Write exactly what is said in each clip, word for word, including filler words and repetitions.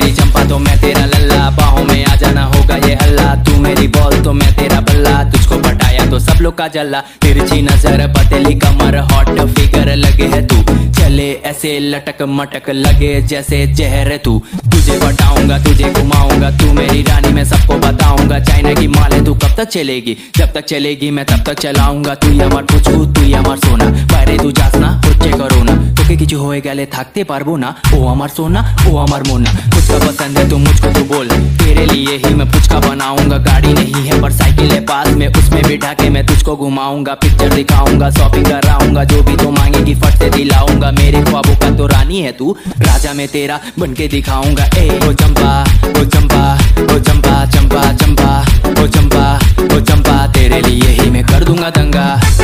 मेरी चंपा तो मैं तेरा लल्ला, बाहों में आ जाना होगा ये हल्ला। तू मेरी बॉल तो मैं तेरा बल्ला, तुझको पटाया तो सब लोग का जल्ला। तिरछी नजर पतली कमर हॉट फिगर लगे है तू, चले ऐसे लटक मटक लगे जैसे जहर तू। तुझे बताऊंगा तुझे घुमाऊंगा, तू मेरी रानी मैं सबको बताऊंगा। चाइना की माल है तू कब तक चलेगी, जब तक चलेगी मैं तब तक चलाऊंगा। তুই আমার পুচকু তুই আমার সোনা, বাইরে তুই যাস না হচ্ছে করোনা। তোকে কিছু হয়ে গেলে থাকতে পারবো না, ও আমার সোনা ও আমার মোনা। मुझको पसंद है तो मुझको तो बोल, तेरे लिए ही मैं पुचका बनाऊंगा। गाड़ी नहीं है पर साइकिल है पास में, उसमें बिठा के मैं तुझको घुमाऊंगा। पिक्चर दिखाऊंगा शॉपिंग कराऊंगा, जो भी तो मांगेगी फट से दिलाऊंगा। मेरे ख्वाबों का तो रानी है तू, राजा मैं तेरा बन के दिखाऊंगा। ए ओ चंपा ओ चंपा ओ चंपा चंपा चंपा ओ चंपा ओ चंपा, तेरे लिए ही मैं कर दूंगा दंगा।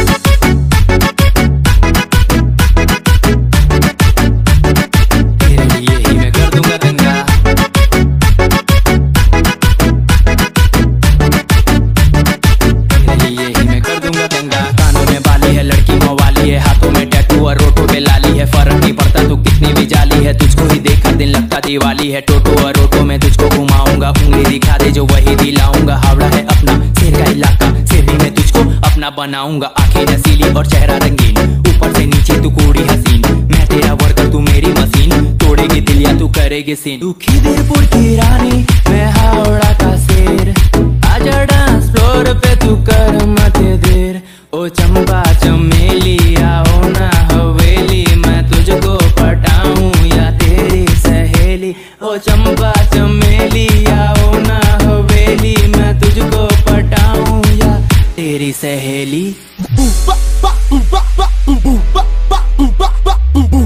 तेरे लिए ही मैं कर दूंगा दंगा। तेरे लिए ही मैं कर दूंगा दंगा। कानों में बाली है लड़की मवाली है, हाथों में टैटू और रोटो पे लाली है। फर्क नहीं पड़ता तू कितनी भी जाली है, तुझको ही देखा दिन लगता दिवाली है। टोटो और रोटो में तुझको घुमाऊंगा, उंगली दिखा दे जो वही दिलाऊंगा। हावड़ा है अपना शेर का इलाका, शेर भी मैं तुझको अपना बनाऊंगा। आंखें नसीली और चेहरा रंगीन, ऊपर से नीचे तू कोड़ी हसीन। मैं तेरा वर्कर तू मेरी मशीन, तोड़ेगी दिल या तू करेगी सीन। तू खिदरपुर की रानी मैं हावड़ा का शेर, आजा डांस फ्लोर पे तू कर मत देर। ओ चंपा चमेली आओ ना हवेली, मैं तुझको पटाऊं या तेरी सहेली। ओ चंपा चमेली आओ ना हवेली, मैं तुझको पटाऊं या तेरी सहेली।